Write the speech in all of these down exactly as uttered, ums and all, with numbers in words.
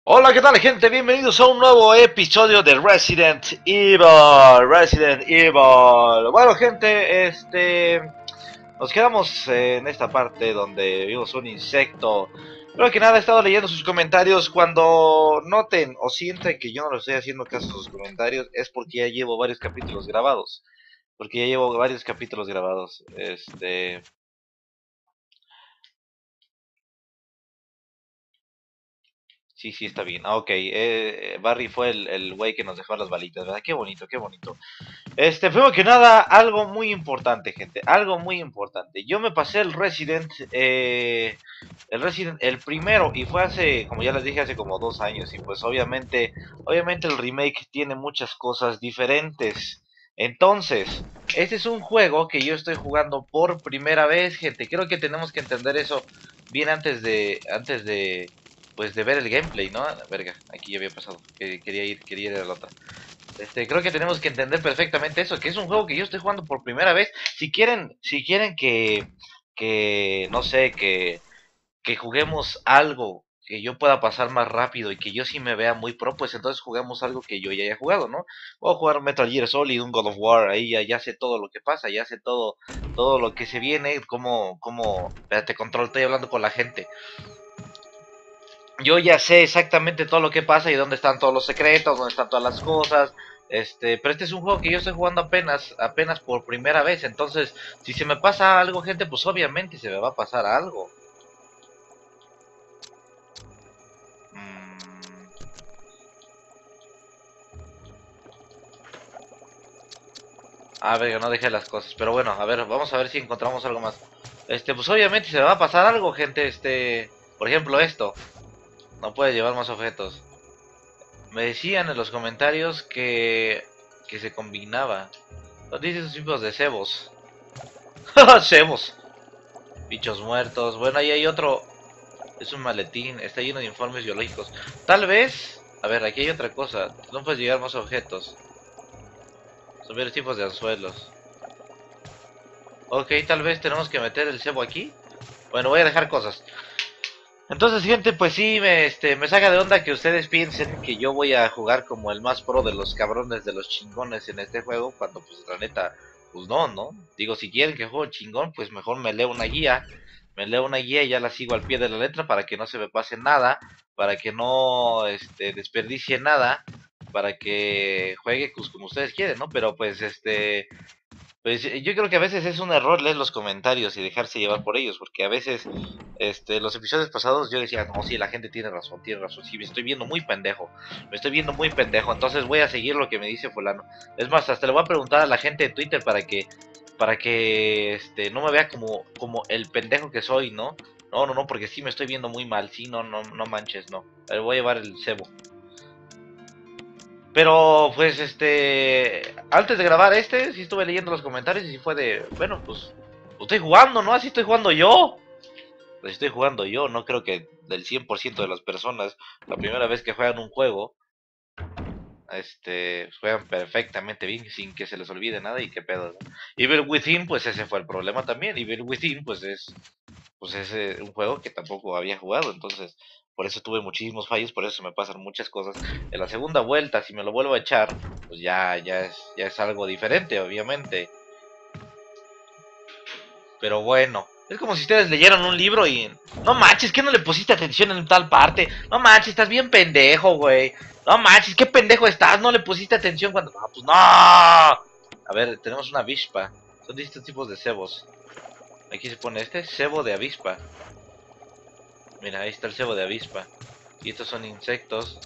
Hola, ¿qué tal, gente? Bienvenidos a un nuevo episodio de Resident Evil. Resident Evil. Bueno, gente, este... Nos quedamos en esta parte donde vimos un insecto. Primero que nada, he estado leyendo sus comentarios. Cuando noten o sienten que yo no les estoy haciendo caso a sus comentarios, es porque ya llevo varios capítulos grabados. Porque ya llevo varios capítulos grabados. Este... Sí, sí, está bien. Ah, ok. Eh, Barry fue el, el güey que nos dejó las balitas, ¿verdad? Qué bonito, qué bonito. Este, primero que nada, algo muy importante, gente, algo muy importante. Yo me pasé el Resident, eh, el Resident, el primero, y fue hace, como ya les dije, hace como dos años, y pues obviamente, obviamente el remake tiene muchas cosas diferentes. Entonces, este es un juego que yo estoy jugando por primera vez, gente. Creo que tenemos que entender eso bien antes de, antes de, pues de ver el gameplay, ¿no? Verga, aquí ya había pasado, que quería ir, quería ir a la otra. Este, creo que tenemos que entender perfectamente eso, que es un juego que yo estoy jugando por primera vez. Si quieren, si quieren que, que, no sé, que, que juguemos algo que yo pueda pasar más rápido y que yo sí me vea muy pro, pues entonces juguemos algo que yo ya haya jugado, ¿no? Puedo jugar Metal Gear Solid, un God of War, ahí ya, ya sé todo lo que pasa, ya sé todo, todo lo que se viene, cómo, cómo, espérate, control, estoy hablando con la gente. Yo ya sé exactamente todo lo que pasa y dónde están todos los secretos, dónde están todas las cosas. Este, pero este es un juego que yo estoy jugando apenas, apenas por primera vez. Entonces, si se me pasa algo, gente, pues obviamente se me va a pasar algo. Mm, a ver, no dejé las cosas. Pero bueno, a ver, vamos a ver si encontramos algo más. Este, pues obviamente se me va a pasar algo, gente. Este, por ejemplo, esto. No puede llevar más objetos. Me decían en los comentarios que, que se combinaba. Los dice esos tipos de cebos. Cebos. Bichos muertos. Bueno, ahí hay otro. Es un maletín. Está lleno de informes biológicos. Tal vez. A ver, aquí hay otra cosa. No puedes llegar más objetos. Son varios tipos de anzuelos. Ok, tal vez tenemos que meter el cebo aquí. Bueno, voy a dejar cosas. Entonces, gente, pues sí, me, este, me saca de onda que ustedes piensen que yo voy a jugar como el más pro de los cabrones, de los chingones en este juego, cuando pues la neta, pues no, ¿no? Digo, si quieren que juegue chingón, pues mejor me leo una guía, me leo una guía y ya la sigo al pie de la letra para que no se me pase nada, para que no, este, desperdicie nada, para que juegue pues como ustedes quieren, ¿no? Pero pues, este, pues yo creo que a veces es un error leer los comentarios y dejarse llevar por ellos, porque a veces, este, los episodios pasados yo decía, no, sí, la gente tiene razón, tiene razón, sí, me estoy viendo muy pendejo, me estoy viendo muy pendejo, entonces voy a seguir lo que me dice fulano. Es más, hasta le voy a preguntar a la gente de Twitter para que, para que, este, no me vea como, como el pendejo que soy, ¿no? No, no, no, porque sí me estoy viendo muy mal, sí, no, no, no manches, no. A ver, voy a llevar el cebo. Pero pues este, antes de grabar este, sí estuve leyendo los comentarios y fue de, bueno, pues, pues estoy jugando, ¿no? Así estoy jugando yo. Pues estoy jugando yo, no creo que del cien por ciento de las personas, la primera vez que juegan un juego, este, juegan perfectamente bien sin que se les olvide nada y qué pedo, ¿no? Evil Within, pues ese fue el problema también. Evil Within, pues es pues es eh, un juego que tampoco había jugado, entonces por eso tuve muchísimos fallos, por eso me pasan muchas cosas. En la segunda vuelta, si me lo vuelvo a echar, pues ya, ya es, ya es algo diferente, obviamente. Pero bueno, es como si ustedes leyeran un libro y no manches, que no le pusiste atención en tal parte. No manches, estás bien pendejo, güey. No manches, qué pendejo estás, no le pusiste atención cuando. No, pues no. A ver, tenemos una avispa. Son distintos tipos de cebos. Aquí se pone este cebo de avispa. Mira, ahí está el cebo de avispa. Y estos son insectos.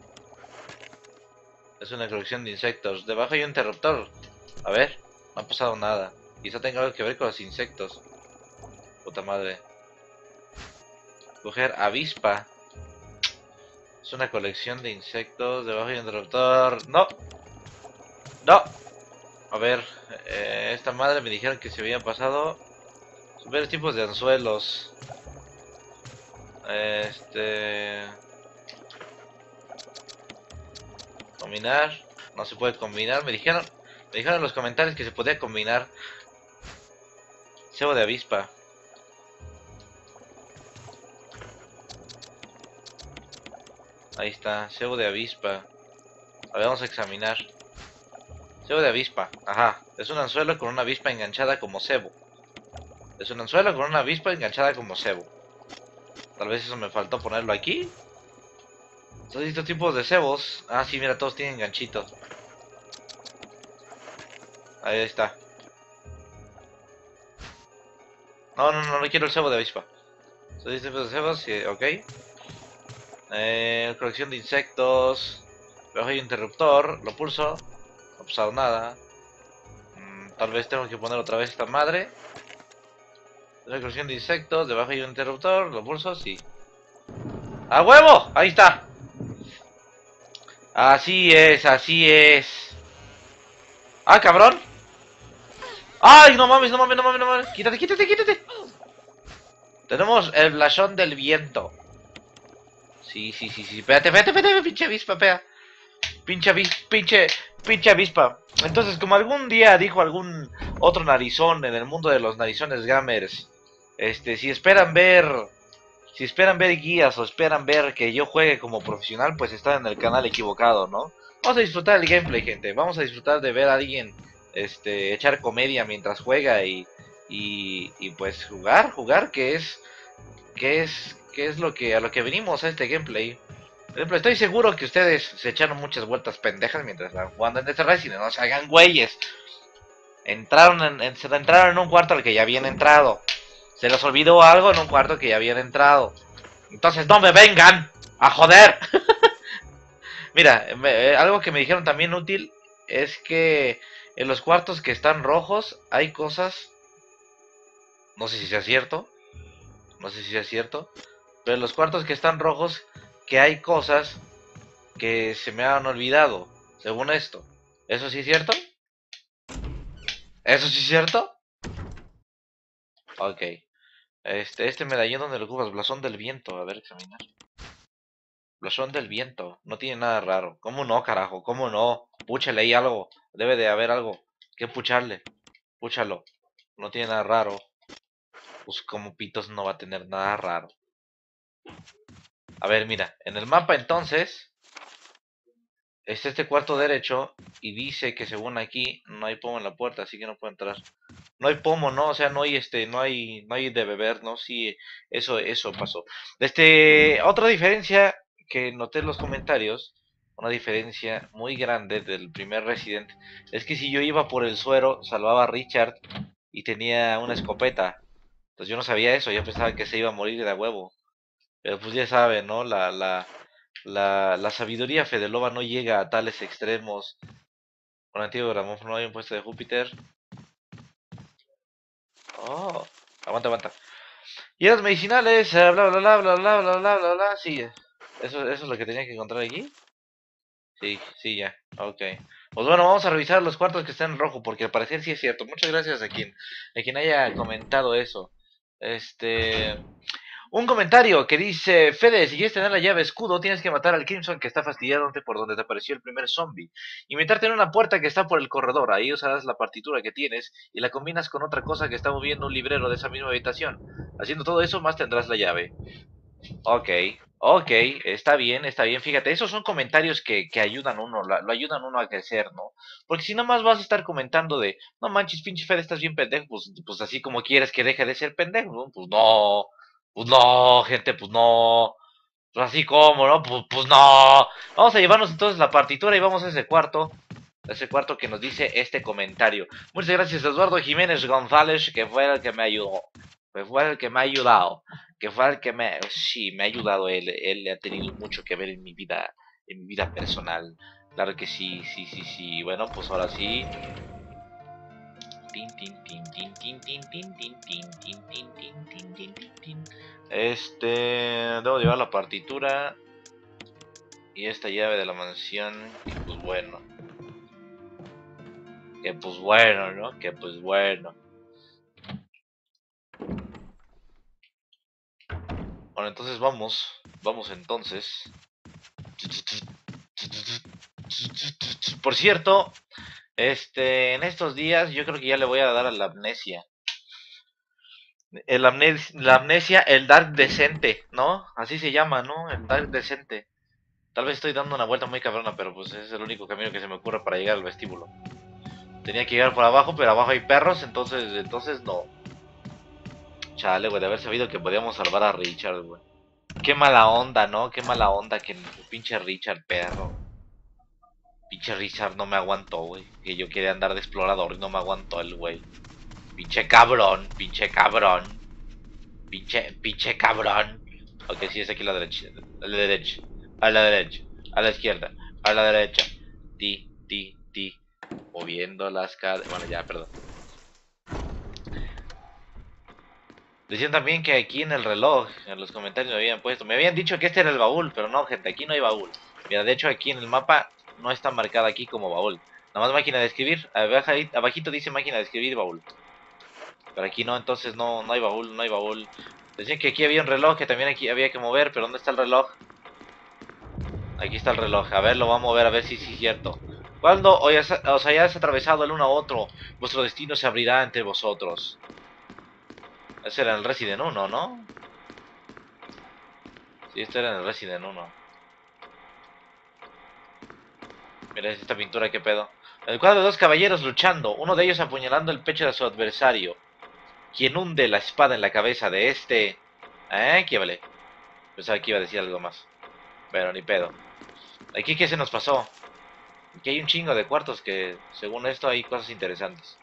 Es una colección de insectos. Debajo hay un interruptor. A ver, no ha pasado nada. Quizá tenga algo que ver con los insectos. Puta madre. Coger avispa. Es una colección de insectos. Debajo hay un interruptor. No, no. A ver, eh, esta madre me dijeron que se habían pasado varios tipos de anzuelos. Este... Combinar. No se puede combinar. Me dijeron, me dijeron en los comentarios que se podía combinar. Cebo de avispa. Ahí está, cebo de avispa. A ver, vamos a examinar. Cebo de avispa, ajá. Es un anzuelo con una avispa enganchada como cebo. Es un anzuelo con una avispa enganchada como cebo. Tal vez eso me faltó ponerlo aquí. Son distintos tipos de cebos. Ah, sí, mira, todos tienen ganchitos. Ahí está. No, no, no, no quiero el cebo de avispa. Son distintos tipos de cebos, sí, ok. Eh, colección de insectos. Debajo hay un interruptor, lo pulso. No ha pasado nada. Mm, tal vez tengo que poner otra vez esta madre. Una colección de insectos, debajo hay un interruptor, lo pulso, sí. ¡A huevo! Ahí está. Así es, así es. ¡Ah, cabrón! ¡Ay, no mames, no mames, no mames, no mames! ¡Quítate, quítate, quítate! Tenemos el blasón del viento. Sí, sí, sí, sí. Espérate, espérate, espérate, pinche avispa, pea. Pinche avispa, pinche, pinche avispa. Entonces, como algún día dijo algún otro narizón en el mundo de los narizones gamers, este, si esperan ver, si esperan ver guías o esperan ver que yo juegue como profesional, pues están en el canal equivocado, ¿no? Vamos a disfrutar del gameplay, gente. Vamos a disfrutar de ver a alguien, este, echar comedia mientras juega y, y, y pues jugar, jugar, que es, que es, que es lo que a lo que venimos a este gameplay. Por ejemplo, estoy seguro que ustedes se echaron muchas vueltas pendejas mientras estaban jugando en este Resident, no se hagan güeyes. Entraron en, en, se entraron en un cuarto al que ya habían entrado. Se les olvidó algo en un cuarto que ya habían entrado. Entonces no me vengan a joder. Mira, me, eh, algo que me dijeron también útil es que en los cuartos que están rojos hay cosas, no sé si sea cierto, no sé si sea cierto, pero en los cuartos que están rojos que hay cosas que se me han olvidado, según esto. ¿Eso sí es cierto? ¿Eso sí es cierto? Ok. Este, este medallón donde lo ocupas, blasón del viento, a ver, examinar. Blasón del viento, no tiene nada raro. ¿Cómo no, carajo? ¿Cómo no? Púchale ahí algo. Debe de haber algo que pucharle. Púchalo. No tiene nada raro. Pues como pitos no va a tener nada raro. A ver, mira. En el mapa entonces está este cuarto derecho y dice que según aquí no hay pomo en la puerta, así que no puedo entrar. No hay pomo, ¿no? O sea, no hay este, no hay, no hay de beber, ¿no? Sí, eso, eso pasó. Este, otra diferencia que noté en los comentarios, una diferencia muy grande del primer Resident, es que si yo iba por el suero, salvaba a Richard y tenía una escopeta. Entonces yo no sabía eso, yo pensaba que se iba a morir de a huevo. Pero pues ya saben, ¿no? La, la, la, la sabiduría Fedeloba no llega a tales extremos. Con antiguo gramófono hay un puesto de Júpiter. Oh, aguanta, aguanta. Hierbas medicinales, eh, bla bla bla bla bla bla bla bla bla. Sí, eso, eso es lo que tenía que encontrar aquí. Sí, sí, ya. Ok. Pues bueno, vamos a revisar los cuartos que están en rojo, porque al parecer sí es cierto. Muchas gracias a quien, a quien haya comentado eso. Este. Un comentario que dice: Fede, si quieres tener la llave escudo, tienes que matar al Crimson que está fastidiándote por donde te apareció el primer zombie. Y meterte en una puerta que está por el corredor. Ahí usarás la partitura que tienes y la combinas con otra cosa que está moviendo un librero de esa misma habitación. Haciendo todo eso, más tendrás la llave. Ok, ok, está bien, está bien. Fíjate, esos son comentarios que, que ayudan a uno, lo, lo ayudan a uno a crecer, ¿no? Porque si nada más vas a estar comentando de, no manches, pinche Fede, estás bien pendejo, pues, pues así como quieres que deje de ser pendejo, ¿no? Pues no, pues no, gente, pues no. Pues así como, ¿no? Pues, pues no. Vamos a llevarnos entonces la partitura y vamos a ese cuarto. A ese cuarto que nos dice este comentario. Muchas gracias a Eduardo Jiménez González, que fue el que me ayudó. Que fue el que me ha ayudado. Que fue el que me... Sí, me ha ayudado él. Él ha tenido mucho que ver en mi vida, en mi vida personal. Claro que sí, sí, sí, sí. Bueno, pues ahora sí. Tin, tin, tin, tin, tin, tin, tin, tin, tin, tin, tin, tin, tin, tin, tin, tin. Este, debo llevar la partitura y esta llave de la mansión. Que pues bueno, que pues bueno, ¿no? Que pues bueno. Bueno, entonces vamos, vamos entonces. Por cierto, este, en estos días yo creo que ya le voy a dar a la amnesia. El amnes la amnesia, el Dark Decente, ¿no? Así se llama, ¿no? El Dark Decente. Tal vez estoy dando una vuelta muy cabrona, pero pues es el único camino que se me ocurre para llegar al vestíbulo. Tenía que llegar por abajo, pero abajo hay perros, entonces, entonces no. Chale, güey, de haber sabido que podíamos salvar a Richard, güey. Qué mala onda, ¿no? Qué mala onda que el pinche Richard, perro. Pinche Richard no me aguantó, güey. Que yo quería andar de explorador y no me aguantó el güey. Pinche cabrón, pinche cabrón. Pinche, pinche cabrón. Ok, sí, es aquí a la derecha. A la derecha. A la derecha. A la izquierda. A la derecha. Ti, ti, ti. Moviendo las caderas. Bueno, ya, perdón. Decían también que aquí en el reloj, en los comentarios me habían puesto, me habían dicho que este era el baúl, pero no, gente, aquí no hay baúl. Mira, de hecho aquí en el mapa no está marcado aquí como baúl. Nada más máquina de escribir, abajo, abajito dice máquina de escribir y baúl. Pero aquí no, entonces no, no hay baúl, no hay baúl. Decían que aquí había un reloj que también aquí había que mover, pero ¿dónde está el reloj? Aquí está el reloj, a ver, lo vamos a mover a ver si sí es cierto. Cuando os hayáis atravesado el uno a otro, vuestro destino se abrirá entre vosotros. Ese era el Resident uno, ¿no? Sí, esto era en el Resident uno. Mira esta pintura, qué pedo. El cuadro de dos caballeros luchando, uno de ellos apuñalando el pecho de su adversario, quien hunde la espada en la cabeza de este... ¿Eh? ¿Qué vale? Pensaba que iba a decir algo más. Pero ni pedo. Aquí, ¿qué se nos pasó? Aquí hay un chingo de cuartos que, según esto, hay cosas interesantes.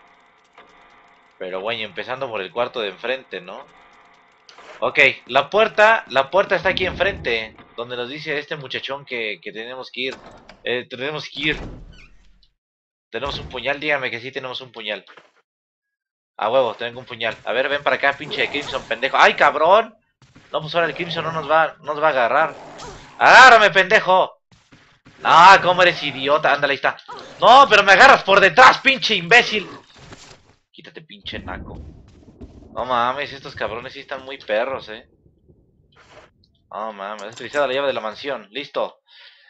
Pero bueno, empezando por el cuarto de enfrente, ¿no? Ok, la puerta, la puerta está aquí enfrente, donde nos dice este muchachón que, que tenemos que ir. Eh, tenemos que ir. Tenemos un puñal, dígame que sí tenemos un puñal. A huevo, tengo un puñal. A ver, ven para acá, pinche Crimson, pendejo. ¡Ay, cabrón! No, pues ahora el Crimson no nos va, no nos va a agarrar. ¡Agárrame, pendejo! No, cómo eres idiota. Ándale, ahí está. No, pero me agarras por detrás, pinche imbécil. Quítate, pinche naco. No mames, estos cabrones sí están muy perros, eh. No mames, has utilizado la llave de la mansión. Listo.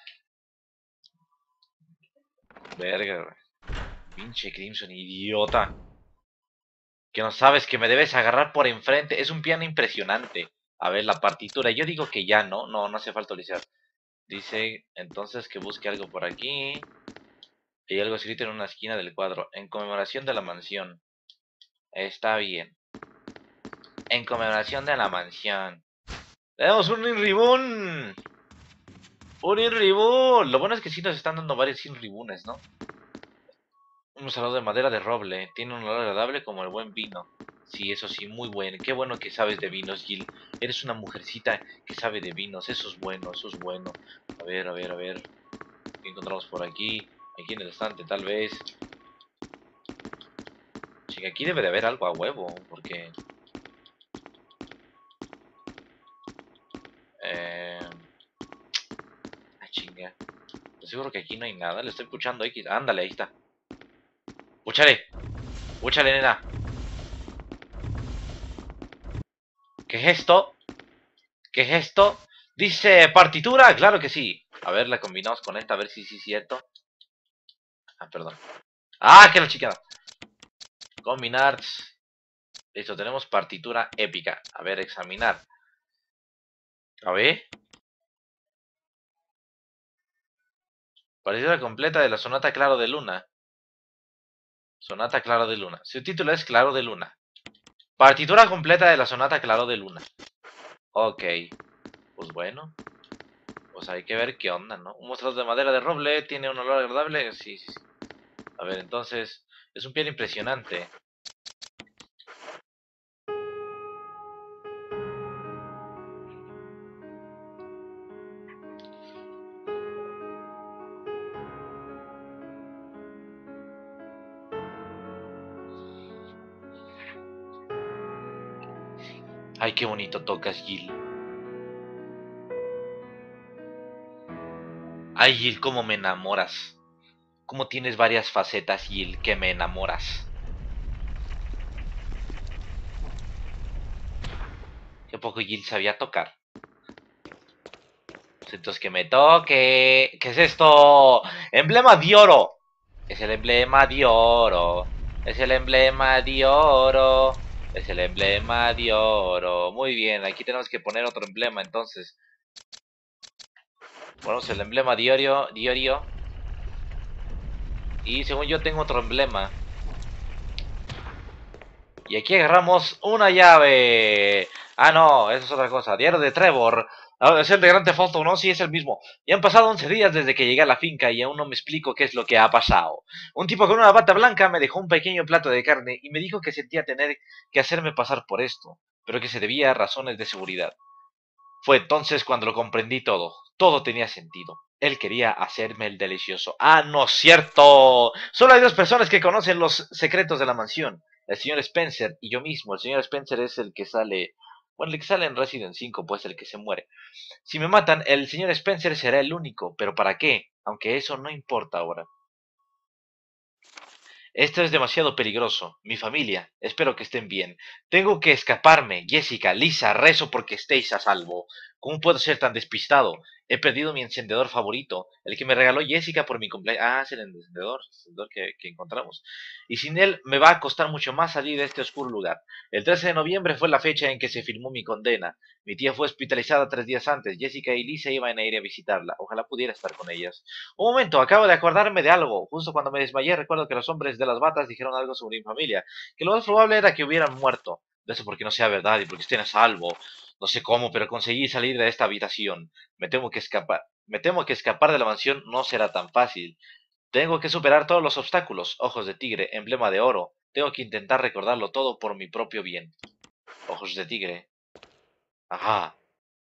Verga, güey. Pinche Crimson, idiota. Que no sabes que me debes agarrar por enfrente. Es un piano impresionante. A ver, la partitura. Yo digo que ya, ¿no? No, no hace falta utilizar. Dice entonces que busque algo por aquí. Y algo escrito en una esquina del cuadro. En conmemoración de la mansión. Está bien. En conmemoración de la mansión. ¡Tenemos un Inribun! ¡Un Inribun! Lo bueno es que sí nos están dando varios Inribunes, ¿no? Un salado de madera de roble. Tiene un olor agradable como el buen vino. Sí, eso sí, muy bueno. Qué bueno que sabes de vinos, Jill. Eres una mujercita que sabe de vinos. Eso es bueno, eso es bueno. A ver, a ver, a ver. ¿Qué encontramos por aquí? Aquí en el estante, tal vez. Chica, aquí debe de haber algo a huevo, porque... Eh... Ah, chinga. Estoy seguro que aquí no hay nada. Le estoy puchando X. Ándale, ahí está. ¡Púchale! ¡Púchale, nena! ¿Qué es esto? ¿Qué es esto? Dice partitura, claro que sí. A ver, la combinamos con esta, a ver si sí es cierto. Ah, perdón. Ah, que la chica. Combinar. Listo, tenemos partitura épica. A ver, examinar. A ver. Partitura completa de la sonata Claro de Luna. Sonata Claro de Luna. Su título es Claro de Luna. Partitura completa de la sonata Claro de Luna. Ok. Pues bueno. Pues hay que ver qué onda, ¿no? Un mostrador de madera de roble. ¿Tiene un olor agradable? Sí, sí, sí. A ver, entonces... Es un piano impresionante. Ay, qué bonito tocas, Jill. Ay, Jill, cómo me enamoras. Cómo tienes varias facetas, Jill, que me enamoras. Qué poco Jill sabía tocar. Pues entonces que me toque. ¿Qué es esto? Emblema de oro. Es el emblema de oro. Es el emblema de oro. Es el emblema de oro. Muy bien, aquí tenemos que poner otro emblema entonces. Ponemos el emblema diario, diario. Y según yo tengo otro emblema. Y aquí agarramos una llave. Ah, no, eso es otra cosa. Diario de Trevor. Ah, es el de Grand Theft Auto, ¿no? Sí, es el mismo. Ya han pasado once días desde que llegué a la finca y aún no me explico qué es lo que ha pasado. Un tipo con una bata blanca me dejó un pequeño plato de carne y me dijo que sentía tener que hacerme pasar por esto, pero que se debía a razones de seguridad. Fue entonces cuando lo comprendí todo. Todo tenía sentido. Él quería hacerme el delicioso. ¡Ah, no es cierto! Solo hay dos personas que conocen los secretos de la mansión. El señor Spencer y yo mismo. El señor Spencer es el que sale... Bueno, el que sale en Resident cinco, pues el que se muere. Si me matan, el señor Spencer será el único. ¿Pero para qué? Aunque eso no importa ahora. Esto es demasiado peligroso. Mi familia, espero que estén bien. Tengo que escaparme. Jessica, Lisa, rezo porque estéis a salvo. ¿Cómo puedo ser tan despistado? He perdido mi encendedor favorito, el que me regaló Jessica por mi cumpleaños. Ah, es el encendedor, el encendedor que, que encontramos. Y sin él me va a costar mucho más salir de este oscuro lugar. El trece de noviembre fue la fecha en que se firmó mi condena. Mi tía fue hospitalizada tres días antes. Jessica y Lisa iban a ir a visitarla. Ojalá pudiera estar con ellas. Un momento, acabo de acordarme de algo. Justo cuando me desmayé, recuerdo que los hombres de las batas dijeron algo sobre mi familia. Que lo más probable era que hubieran muerto. De eso porque no sea verdad y porque estén a salvo. No sé cómo, pero conseguí salir de esta habitación. Me temo que escapar. Me temo que escapar de la mansión no será tan fácil. Tengo que superar todos los obstáculos. Ojos de tigre, emblema de oro. Tengo que intentar recordarlo todo por mi propio bien. Ojos de tigre. Ajá.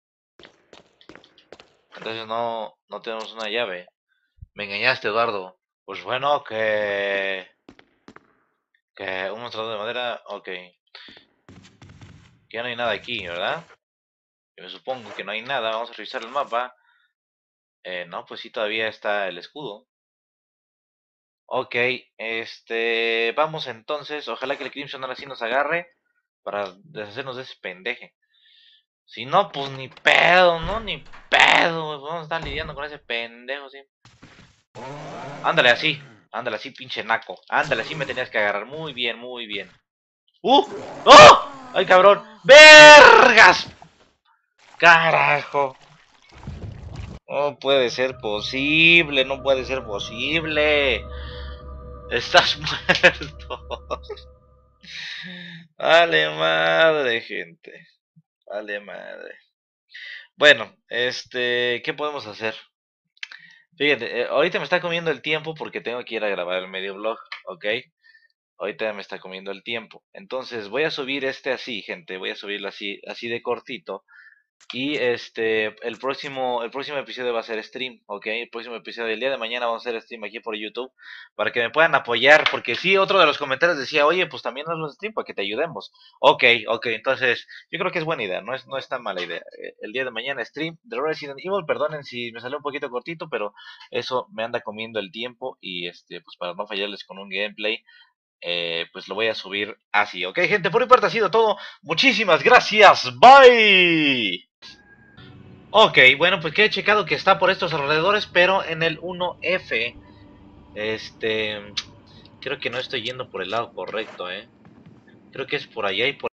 Entonces no, no tenemos una llave. Me engañaste, Eduardo. Pues bueno, que... Que un mostrador de madera... Ok. Que ya no hay nada aquí, ¿verdad? Yo me supongo que no hay nada. Vamos a revisar el mapa. Eh, no, pues sí, todavía está el escudo. Ok, este... Vamos entonces. Ojalá que el Crimson ahora sí nos agarre. Para deshacernos de ese pendeje. Si no, pues ni pedo, ¿no? Ni pedo. Vamos a estar lidiando con ese pendejo, sí. Ándale así. Ándale así, pinche naco. Ándale así me tenías que agarrar. Muy bien, muy bien. ¡Uh! ¡Oh! ¡Ay, cabrón! ¡Vergas! ¡Carajo! No puede ser posible, no puede ser posible. Estás muerto. Vale madre, gente. Vale madre. Bueno, este, ¿qué podemos hacer? Fíjate, eh, ahorita me está comiendo el tiempo porque tengo que ir a grabar el medio blog, ¿ok? Ahorita me está comiendo el tiempo. Entonces voy a subir este así, gente. Voy a subirlo así, así de cortito. Y este, el próximo, el próximo episodio va a ser stream, ¿ok? El próximo episodio del día de mañana vamos a hacer stream aquí por YouTube para que me puedan apoyar, porque sí, otro de los comentarios decía, oye, pues también hazlo stream para que te ayudemos. Ok, ok, entonces yo creo que es buena idea, no es, no es tan mala idea. El día de mañana stream de Resident Evil, perdonen si me salió un poquito cortito, pero eso me anda comiendo el tiempo y este, pues para no fallarles con un gameplay. Eh, pues lo voy a subir así, ok gente, por mi parte ha sido todo, muchísimas gracias, bye. Ok, bueno, pues que he checado que está por estos alrededores, pero en el uno F. Este... Creo que no estoy yendo por el lado correcto, eh. Creo que es por allá y por